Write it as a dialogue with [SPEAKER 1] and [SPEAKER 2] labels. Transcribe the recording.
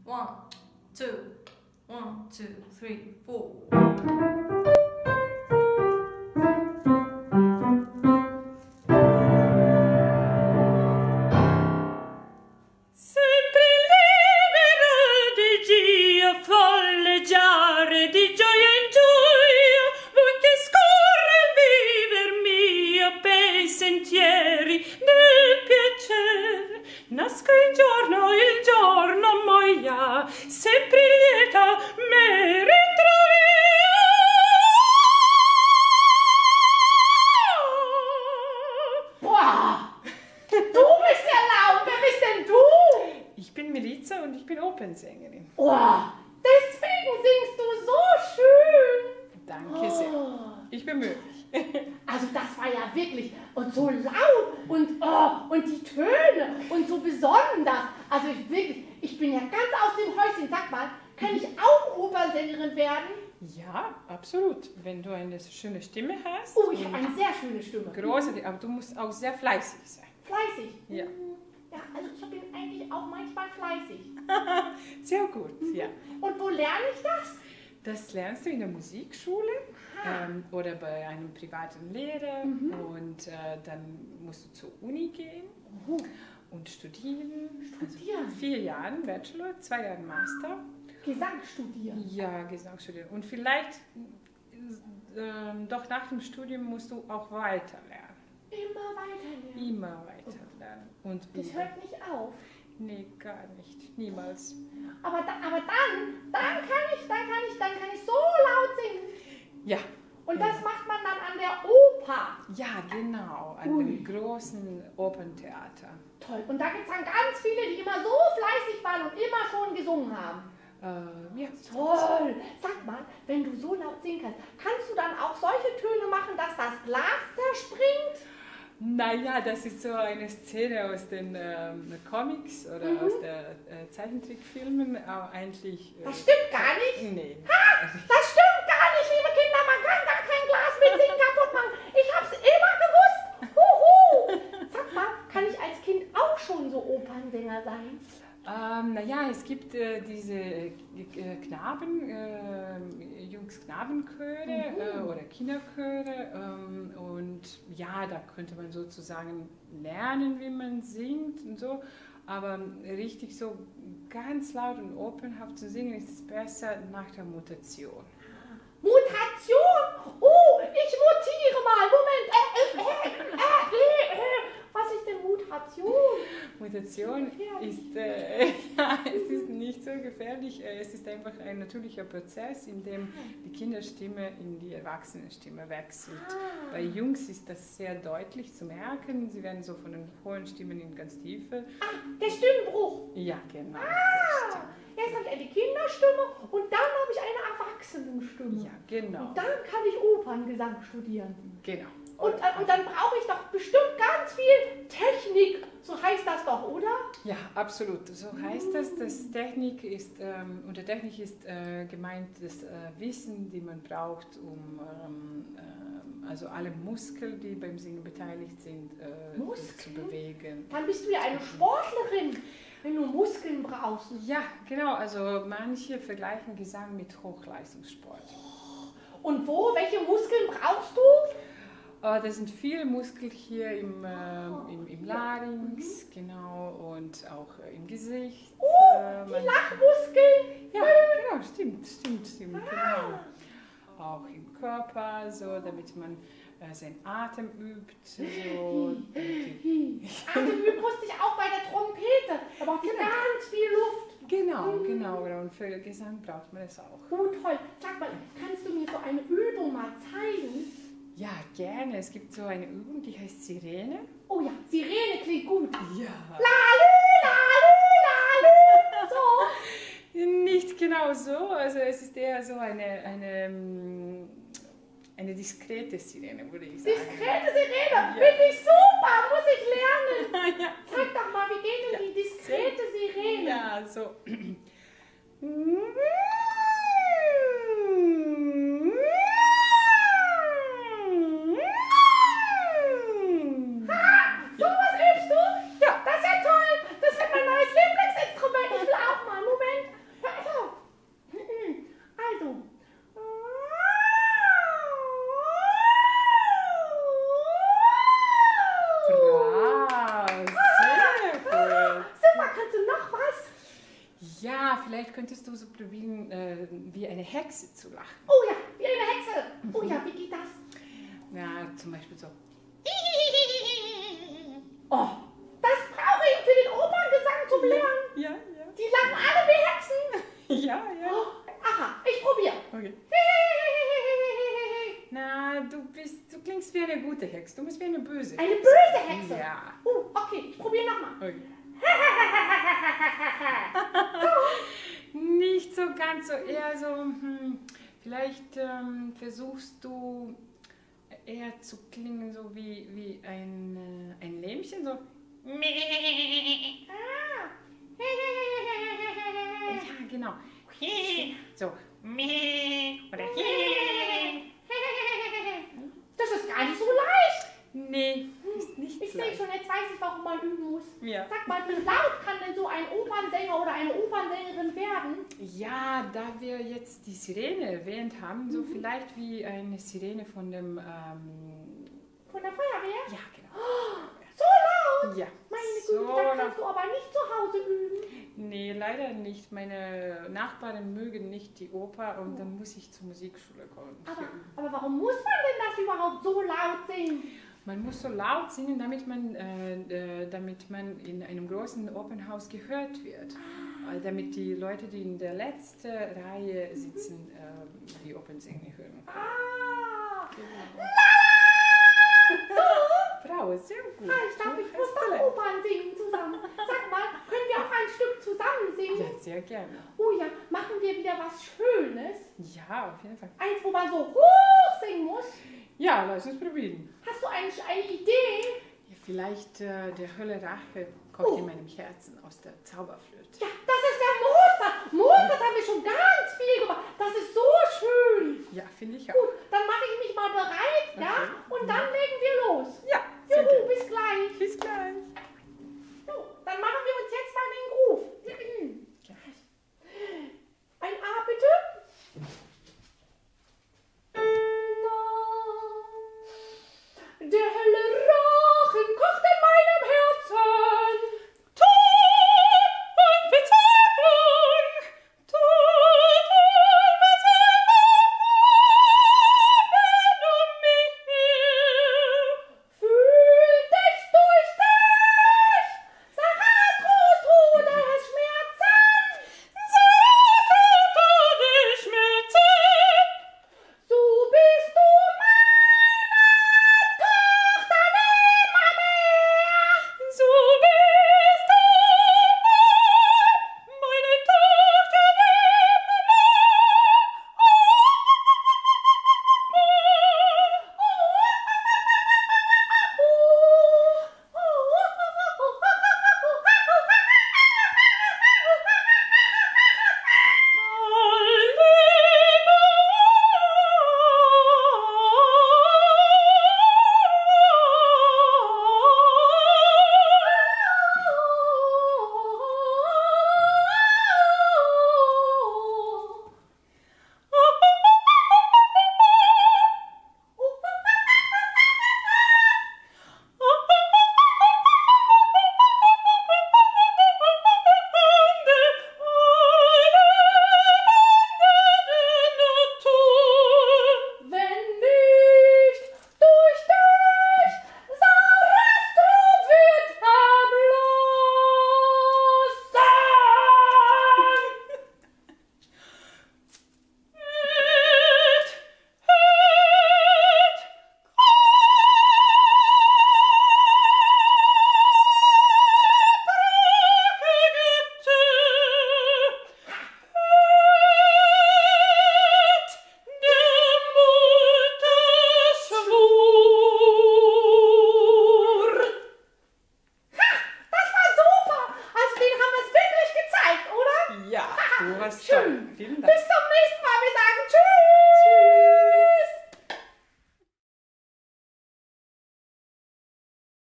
[SPEAKER 1] One, two, 1, 2, 3, 4.
[SPEAKER 2] Sempre libera di Dio, folleggiare di gioia in gioia, lui che scorre il viver mio bei sentieri del piacere. Nasca il giorno moia, sempre lieta me ritroverà.
[SPEAKER 3] Boah, du bist ja laut. Wer bist denn du?
[SPEAKER 2] Ich bin Milica und ich bin Opernsängerin.
[SPEAKER 3] Oh, deswegen singst du so schön.
[SPEAKER 2] Danke sehr. Ich bemühe mich.
[SPEAKER 3] Also das war ja wirklich und so laut und die Töne und so besonders. Also ich bin ja ganz aus dem Häuschen. Sag mal, kann ich auch Opernsängerin werden?
[SPEAKER 2] Ja, absolut. Wenn du eine schöne Stimme hast.
[SPEAKER 3] Oh, ich habe eine sehr schöne Stimme.
[SPEAKER 2] Großartig, aber du musst auch sehr fleißig sein.
[SPEAKER 3] Fleißig?
[SPEAKER 2] Ja.
[SPEAKER 3] Ja, also ich bin eigentlich auch manchmal fleißig.
[SPEAKER 2] Sehr gut, ja.
[SPEAKER 3] Und wo lerne ich das?
[SPEAKER 2] Das lernst du in der Musikschule oder bei einem privaten Lehrer und dann musst du zur Uni gehen und studieren.
[SPEAKER 3] Studieren?
[SPEAKER 2] Also 4 Jahre Bachelor, 2 Jahre Master.
[SPEAKER 3] Gesang studieren?
[SPEAKER 2] Ja, Gesang studieren. Und vielleicht doch nach dem Studium musst du auch weiter lernen.
[SPEAKER 3] Immer weiter lernen?
[SPEAKER 2] Immer weiter lernen. Und
[SPEAKER 3] Das hört nicht auf?
[SPEAKER 2] Nee, gar nicht. Niemals.
[SPEAKER 3] Aber dann kann ich so laut singen.
[SPEAKER 2] Ja.
[SPEAKER 3] Und das macht man dann an der Oper.
[SPEAKER 2] Ja, genau. An dem großen Operntheater.
[SPEAKER 3] Toll. Und da gibt es dann ganz viele, die immer so fleißig waren und immer schon gesungen haben.
[SPEAKER 2] Ja.
[SPEAKER 3] Toll. Sag mal, wenn du so laut singen kannst du dann auch solche Töne machen, dass das Glas zerspringt?
[SPEAKER 2] Naja, das ist so eine Szene aus den Comics oder aus der Zeichentrickfilmen. Eigentlich.
[SPEAKER 3] Das stimmt gar nicht.
[SPEAKER 2] Nee.
[SPEAKER 3] Ha! Das stimmt gar nicht, liebe Kinder. Man kann gar kein Glas mit Singen kaputt machen. Ich hab's immer gewusst. Huhu! Sag mal, kann ich als Kind auch schon so Opernsänger sein?
[SPEAKER 2] Naja, es gibt diese Jungs-Knabenchöre oder Kinderchöre und ja, da könnte man sozusagen lernen, wie man singt und so, aber richtig so ganz laut und opernhaft zu singen ist es besser nach der Mutation.
[SPEAKER 3] Mutation? Oh, ich mutiere mal. Moment. Was ist denn Mutation?
[SPEAKER 2] Mutation ist, ja, es ist nicht so gefährlich, es ist einfach ein natürlicher Prozess, in dem die Kinderstimme in die Erwachsenenstimme wechselt. Bei Jungs ist das sehr deutlich zu merken, sie werden so von den hohen Stimmen in ganz tiefe.
[SPEAKER 3] Der Stimmbruch.
[SPEAKER 2] Ja, genau.
[SPEAKER 3] Erst habe ich eine Kinderstimme und dann habe ich eine Erwachsenenstimme.
[SPEAKER 2] Ja, genau.
[SPEAKER 3] Und dann kann ich Operngesang studieren.
[SPEAKER 2] Genau.
[SPEAKER 3] Und dann brauche ich doch bestimmt ganz viel Technik. So heißt das doch, oder?
[SPEAKER 2] Ja, absolut. So heißt das. Das Technik ist, unter Technik ist gemeint das Wissen, die man braucht, um also alle Muskeln, die beim Singen beteiligt sind, zu bewegen.
[SPEAKER 3] Dann bist du ja eine Sportlerin, wenn du Muskeln brauchst.
[SPEAKER 2] Ja, genau. Also manche vergleichen Gesang mit Hochleistungssport.
[SPEAKER 3] Und wo? Welche Muskeln brauchst du?
[SPEAKER 2] Das sind viele Muskeln hier im Larynx, genau, und auch im Gesicht.
[SPEAKER 3] Die Lachmuskeln.
[SPEAKER 2] Ja, genau, stimmt, genau. Auch im Körper, so, damit man seinen Atem übt. So.
[SPEAKER 3] Atem üben musste ich auch bei der Trompete. Da braucht ich ganz viel Luft.
[SPEAKER 2] Genau. Und für Gesang braucht man es auch.
[SPEAKER 3] Oh, toll. Sag mal, kannst du mir so eine Übung mal zeigen?
[SPEAKER 2] Ja, gerne. Es gibt so eine Übung, die heißt Sirene.
[SPEAKER 3] Oh ja, Sirene klingt gut.
[SPEAKER 2] Ja.
[SPEAKER 3] Lalü, lalü, lalü. So.
[SPEAKER 2] Nicht genau so. Also es ist eher so eine diskrete Sirene, würde ich sagen.
[SPEAKER 3] Diskrete Sirene? Ja. Finde ich super, muss ich lernen.
[SPEAKER 2] Ja.
[SPEAKER 3] Sag doch mal, wie geht denn die diskrete Sirene?
[SPEAKER 2] Ja, so.
[SPEAKER 3] Sowas übst du? Ja. Das ist ja toll. Das wird mein neues Lieblingsinstrument. Ich will auch mal. Moment.
[SPEAKER 2] Ja, vielleicht könntest du so probieren, wie eine Hexe zu lachen.
[SPEAKER 3] Oh ja, wie eine Hexe. Oh ja, wie geht das?
[SPEAKER 2] Ja, zum Beispiel so.
[SPEAKER 3] Oh, das brauche ich, um für den Operngesang zu lernen.
[SPEAKER 2] Ja,
[SPEAKER 3] Die lachen alle wie Hexen.
[SPEAKER 2] ja. Ja.
[SPEAKER 3] Oh, aha, ich probiere.
[SPEAKER 2] Okay. Na, du klingst wie eine gute Hexe. Du bist wie eine böse.
[SPEAKER 3] Eine böse Hexe?
[SPEAKER 2] Ja.
[SPEAKER 3] Okay, ich probiere nochmal.
[SPEAKER 2] Okay. Nicht so ganz so, eher so, vielleicht versuchst du eher zu klingen so wie ein Lämmchen, so.
[SPEAKER 3] Ah.
[SPEAKER 2] Ja, genau. So. Oder
[SPEAKER 3] Das ist gar nicht so leicht.
[SPEAKER 2] nee, ist nicht
[SPEAKER 3] Ich
[SPEAKER 2] so
[SPEAKER 3] sehe
[SPEAKER 2] leicht.
[SPEAKER 3] schon, jetzt weiß ich, warum man üben muss.
[SPEAKER 2] Ja.
[SPEAKER 3] Sag mal, wie laut kann denn so ein Opernsänger oder eine Opernsängerin werden?
[SPEAKER 2] Ja, da wir jetzt die Sirene erwähnt haben, so vielleicht wie eine Sirene von dem,
[SPEAKER 3] Von der Feuerwehr?
[SPEAKER 2] ja, genau.
[SPEAKER 3] So laut?
[SPEAKER 2] Ja,
[SPEAKER 3] Meine
[SPEAKER 2] so
[SPEAKER 3] Güte, da
[SPEAKER 2] laut.
[SPEAKER 3] kannst du aber nicht zu Hause üben.
[SPEAKER 2] Nee, leider nicht. Meine Nachbarn mögen nicht die Oper und dann muss ich zur Musikschule kommen.
[SPEAKER 3] Aber warum muss man denn das überhaupt so laut singen?
[SPEAKER 2] Man muss so laut singen, damit man in einem großen Opernhaus gehört wird. Damit die Leute, die in der letzten Reihe sitzen, die Opernsänger hören können.
[SPEAKER 3] Ah,
[SPEAKER 2] Frau, sehr gut.
[SPEAKER 3] ich glaube, ich
[SPEAKER 2] Du
[SPEAKER 3] muss
[SPEAKER 2] hast
[SPEAKER 3] doch
[SPEAKER 2] Talent.
[SPEAKER 3] Opern singen zusammen. Sag mal, können wir auch ein Stück zusammen singen?
[SPEAKER 2] Ja, sehr gerne.
[SPEAKER 3] Oh ja, machen wir wieder was Schönes.
[SPEAKER 2] Ja, auf jeden Fall.
[SPEAKER 3] Eins, wo man so hoch singen muss.
[SPEAKER 2] Ja, lass uns probieren.
[SPEAKER 3] Hast du eine Idee?
[SPEAKER 2] Ja, vielleicht der Hölle Rache kocht in meinem Herzen aus der Zauberflöte.
[SPEAKER 3] Ja, das ist der Mozart. Mozart haben wir schon ganz viel gemacht. Das ist so schön.
[SPEAKER 2] Ja, finde ich auch.
[SPEAKER 3] Gut, dann mache ich mich mal bereit, ja? Und dann legen wir los.
[SPEAKER 2] Ja, sehr
[SPEAKER 3] Juhu,
[SPEAKER 2] gerne.
[SPEAKER 3] bis gleich.
[SPEAKER 2] Bis gleich.
[SPEAKER 3] So, dann machen wir uns jetzt mal den Groove. Ein A bitte. Der helle Rachen kocht in meinem Herzen.
[SPEAKER 2] Tod und Verzweiflung, Tod und Verzweiflung um mich her.
[SPEAKER 3] Fühl dich durch dich, Zarathus, Todesschmerzen.
[SPEAKER 2] Todesschmerzen,
[SPEAKER 3] So bist du meine Tochter nimmermehr.
[SPEAKER 2] so bist du meine Tochter
[SPEAKER 3] Wenn nicht durch dich, Sarastro wird verblassen. Das war super. Also den haben wir es wirklich gezeigt, oder?
[SPEAKER 2] Ja, du hast
[SPEAKER 3] Schön.
[SPEAKER 2] Vielen Dank.
[SPEAKER 3] Bis